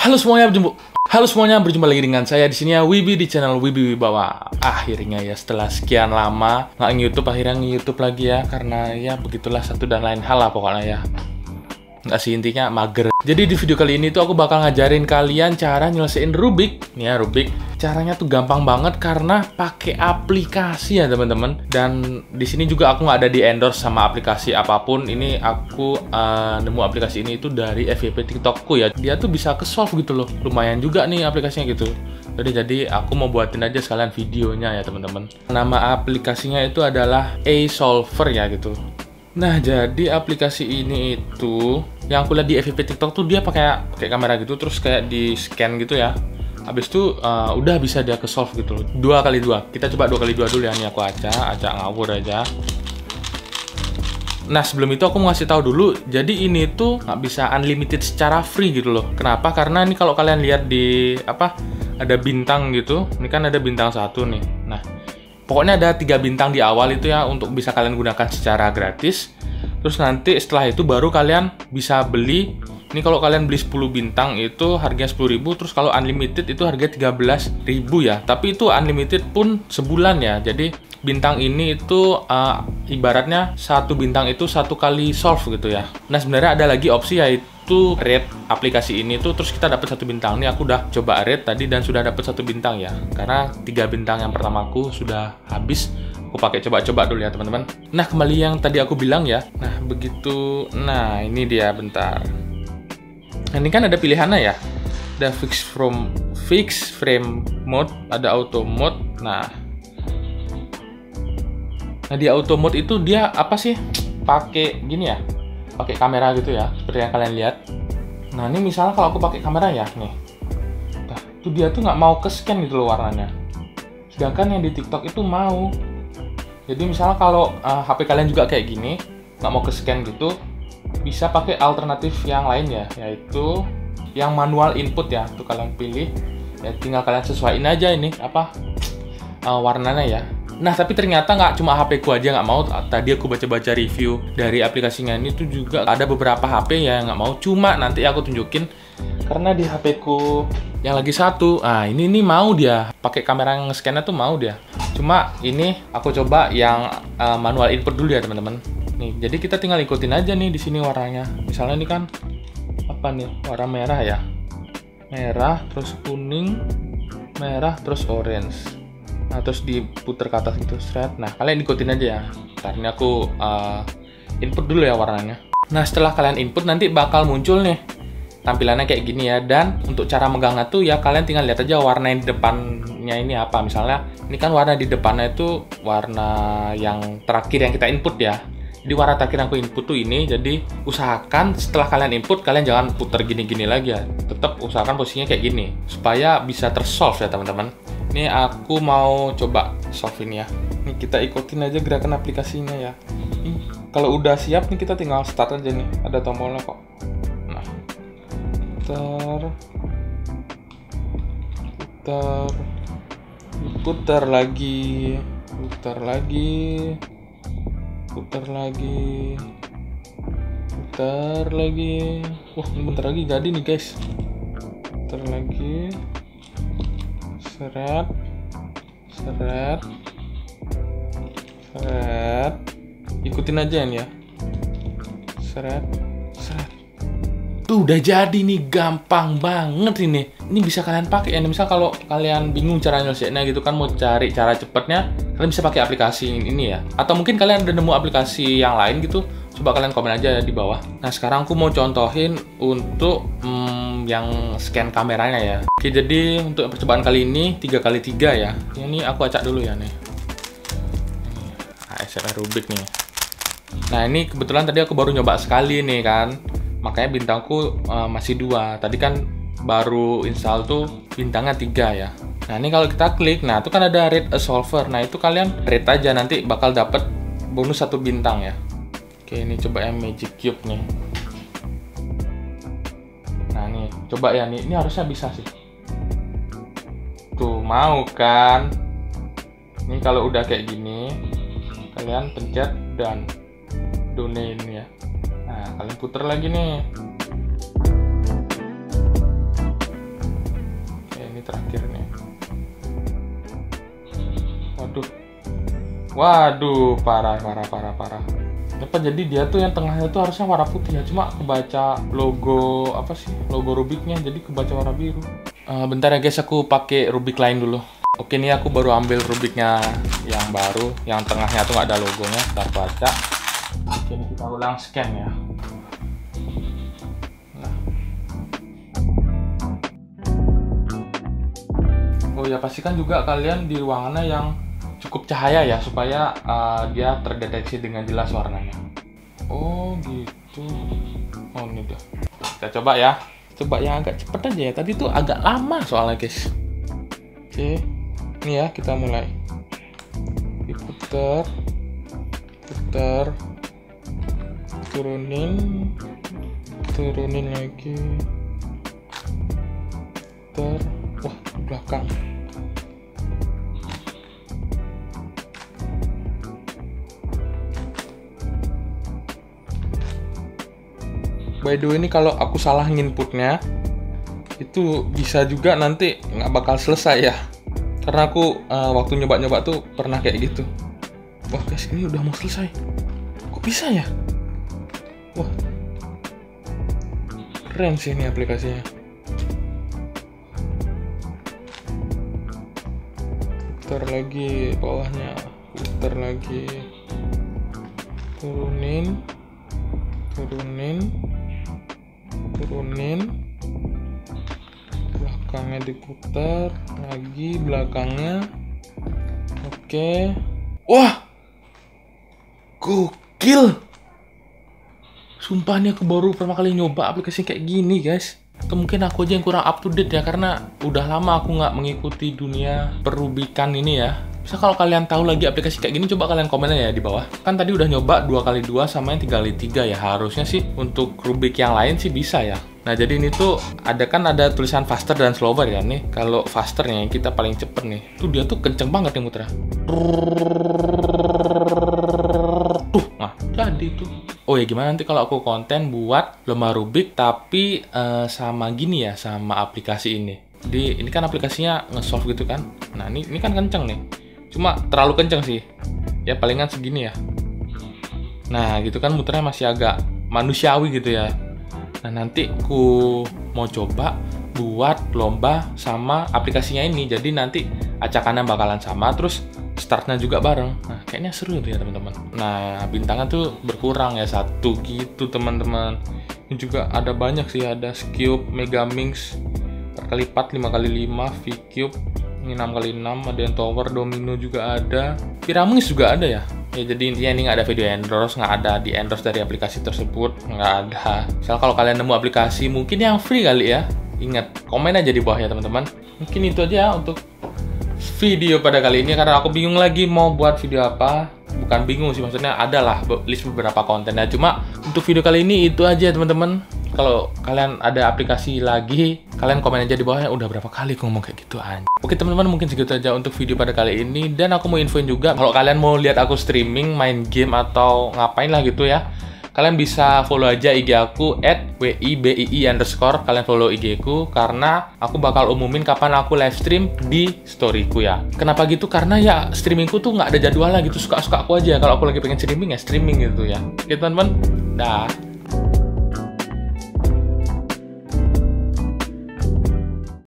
Halo semuanya, berjumpa lagi dengan saya di sini ya, Wibi di channel Wibi Wibawa. Akhirnya ya, setelah sekian lama nggak nge-YouTube, akhirnya nge-YouTube lagi ya, karena ya begitulah satu dan lain hal lah pokoknya ya. Nggak sih, intinya mager. Jadi di video kali ini tuh aku bakal ngajarin kalian cara nyelesain Rubik. Nih ya, Rubik. Caranya tuh gampang banget karena pakai aplikasi ya teman-teman. Dan di sini juga aku nggak ada di endorse sama aplikasi apapun. Ini aku nemu aplikasi ini itu dari FYP TikTokku ya. Dia tuh bisa ke solve gitu loh. Lumayan juga nih aplikasinya gitu. Jadi aku mau buatin aja sekalian videonya ya teman-teman. Nama aplikasinya itu adalah A-Solver ya gitu. Nah, jadi aplikasi ini itu yang aku lihat di FYP TikTok tuh dia pakai kamera gitu, terus kayak di scan gitu ya. Habis itu udah bisa dia ke solve gitu loh. 2x2. Kita coba 2x2 dulu ya. Nih aku acak ngawur aja. Nah, sebelum itu aku mau ngasih tahu dulu, jadi ini tuh nggak bisa unlimited secara free gitu loh. Kenapa? Karena ini kalau kalian lihat di ada bintang gitu. Ini kan ada bintang 1 nih. Nah, pokoknya ada 3 bintang di awal itu ya untuk bisa kalian gunakan secara gratis. Terus nanti setelah itu baru kalian bisa beli. Ini kalau kalian beli 10 bintang itu harganya 10.000. Terus kalau unlimited itu harganya 13.000 ya. Tapi itu unlimited pun sebulan ya. Jadi bintang ini itu ibaratnya satu bintang itu 1 kali solve gitu ya. Nah, sebenarnya ada lagi opsi yaitu rate aplikasi ini tuh, terus kita dapat 1 bintang. Ini aku udah coba rate tadi dan sudah dapat 1 bintang ya. Karena 3 bintang yang pertama aku sudah habis. Aku pakai coba-coba dulu ya teman-teman. Nah, kembali yang tadi aku bilang ya. Nah, begitu. Nah, ini dia, bentar. Nah, ini kan ada pilihannya ya. Ada fix frame mode, ada auto mode. Nah, di auto mode itu dia apa sih? Pakai gini ya. Pakai kamera gitu ya, seperti yang kalian lihat. Nah, ini misalnya kalau aku pakai kamera ya, nih. Nah, itu dia tuh nggak mau ke scan gitu loh warnanya. Sedangkan yang di TikTok itu mau. Jadi misalnya kalau HP kalian juga kayak gini, nggak mau ke scan gitu, bisa pakai alternatif yang lain ya, yaitu yang manual input ya. Tuh kalian pilih, ya tinggal kalian sesuaiin aja ini warnanya ya. Nah, tapi ternyata nggak cuma HP ku aja nggak mau. Tadi aku baca-baca review dari aplikasinya ini tuh juga ada beberapa HP yang nggak mau. Cuma nanti aku tunjukin karena di HP ku yang lagi satu, ini mau dia pakai kamera yang nge-scan-nya tuh mau dia. Cuma ini aku coba yang manual input dulu ya teman-teman. Nih, jadi kita tinggal ikutin aja nih di sini warnanya. Misalnya ini kan apa nih? Warna merah ya. Merah, terus kuning, merah, terus orange. Nah, terus diputer ke atas gitu, shred. Nah, kalian ikutin aja ya. Karena aku input dulu ya warnanya. Nah, setelah kalian input nanti bakal muncul nih tampilannya kayak gini ya. Dan untuk cara megangnya tuh ya kalian tinggal lihat aja warna yang di depannya ini apa. Misalnya ini kan warna di depannya itu warna yang terakhir yang kita input ya. Jadi warna terakhir yang aku input tuh ini. Jadi usahakan setelah kalian input kalian jangan puter gini-gini lagi ya. Tetap usahakan posisinya kayak gini supaya bisa tersolve ya teman-teman. Ini aku mau coba solve ini ya. Ini kita ikutin aja gerakan aplikasinya ya. Kalau udah siap nih kita tinggal start aja nih. Ada tombolnya kok. Nah, putar lagi. Wah, ini bentar lagi jadi nih guys. Putar lagi. Seret. Ikutin aja ini ya. Seret. Tuh udah jadi nih, gampang banget ini. Ini bisa kalian pakai ya. Misal kalau kalian bingung cara nyelesainnya gitu kan, mau cari cara cepatnya, kalian bisa pakai aplikasi ini ya. Atau mungkin kalian udah nemu aplikasi yang lain gitu, coba kalian komen aja di bawah. Nah, sekarang aku mau contohin untuk yang scan kameranya ya. Oke, jadi untuk percobaan kali ini 3x3 ya. Ini aku acak dulu ya nih. ASMR Rubik nih. Nah, ini kebetulan tadi aku baru nyoba sekali nih kan. Makanya bintangku masih 2. Tadi kan baru install tuh bintangnya 3 ya. Nah, ini kalau kita klik, nah itu kan ada rate a solver. Nah, itu kalian rate aja, nanti bakal dapet bonus 1 bintang ya. Oke, ini coba yang Magic Cube nih. Nah, nih coba ya, nih ini harusnya bisa sih. Tuh, mau kan? Ini kalau udah kayak gini, kalian pencet dan donate ya. Nah, kalian puter lagi nih. terakhir nih. Waduh, parah. Apa jadi dia tuh yang tengahnya tuh harusnya warna putih ya, cuma kebaca logo apa sih, logo Rubiknya jadi kebaca warna biru. Bentar ya guys, aku pakai Rubik lain dulu. Oke, nih aku baru ambil Rubiknya yang baru, yang tengahnya tuh nggak ada logonya, kita baca. Oke, ini kita ulang scan ya. Oh ya, pastikan juga kalian di ruangannya yang cukup cahaya ya, supaya dia terdeteksi dengan jelas warnanya. Oh gitu. Oh ini udah. Kita coba ya. Coba yang agak cepet aja ya. Tadi tuh agak lama soalnya guys. Oke. Ini ya, kita mulai. Diputer. Putar. Turunin lagi. Putar. Wah, di belakang. By the way, ini kalau aku salah nginputnya, itu bisa juga nanti nggak bakal selesai ya. Karena aku waktu nyoba-nyoba tuh pernah kayak gitu. Wah guys, ini udah mau selesai. Kok bisa ya? Wah, keren sih ini aplikasinya. Putar lagi bawahnya, putar lagi, turunin, belakangnya diputar lagi, belakangnya. Oke. Wah, gokil. Sumpah nih aku baru pertama kali nyoba aplikasi kayak gini guys. Atau mungkin aku aja yang kurang up to date ya, karena udah lama aku nggak mengikuti dunia perubikan ini ya. Bisa kalau kalian tahu lagi aplikasi kayak gini, coba kalian komen ya di bawah. Kan tadi udah nyoba 2x2 sama yang 3x3 ya. Harusnya sih untuk Rubik yang lain sih bisa ya. Nah jadi ini tuh ada tulisan faster dan slower ya nih. Kalau fasternya yang kita paling cepet nih, tuh dia tuh kenceng banget yang muternya. Nah jadi tuh. Oh ya, gimana nanti kalau aku konten buat lomba Rubik tapi sama gini ya, sama aplikasi ini. Jadi ini kan aplikasinya nge-solve gitu kan. Nah ini kan kenceng nih. Cuma terlalu kenceng sih. Ya palingan segini ya. Nah gitu kan, muternya masih agak manusiawi gitu ya. Nah nanti aku mau coba buat lomba sama aplikasinya ini. Jadi nanti acakannya bakalan sama, terus startnya juga bareng. Nah kayaknya seru tuh ya teman-teman. Nah bintangnya tuh berkurang ya, 1 gitu teman-teman. Ini juga ada banyak sih, ada Cube, Megaminx, 4x4, 5x5, V-Cube, ini 6x6, ada yang tower, domino juga ada, Pyraminx juga ada ya. Ya jadi intinya ini nggak ada video endorse, nggak ada di endorse dari aplikasi tersebut, nggak ada. Misal kalau kalian nemu aplikasi mungkin yang free kali ya, ingat komen aja di bawah ya teman-teman. Mungkin itu aja untuk video pada kali ini, karena aku bingung lagi mau buat video apa. Bukan bingung sih, maksudnya adalah list beberapa kontennya. Cuma untuk video kali ini itu aja teman-teman. Kalau kalian ada aplikasi lagi, kalian komen aja di bawahnya. Udah berapa kali aku ngomong kayak gitu aja. Oke teman-teman, mungkin segitu aja untuk video pada kali ini. Dan aku mau infoin juga, kalau kalian mau lihat aku streaming, main game, atau ngapain lah gitu ya, kalian bisa follow aja IG aku @wibii_. Kalian follow IG ku, karena aku bakal umumin kapan aku live stream di storyku ya. Kenapa gitu? Karena ya streamingku tuh nggak ada jadwalnya gitu, suka-suka aku aja. Kalau aku lagi pengen streaming ya streaming gitu ya. Oke teman-teman, dah.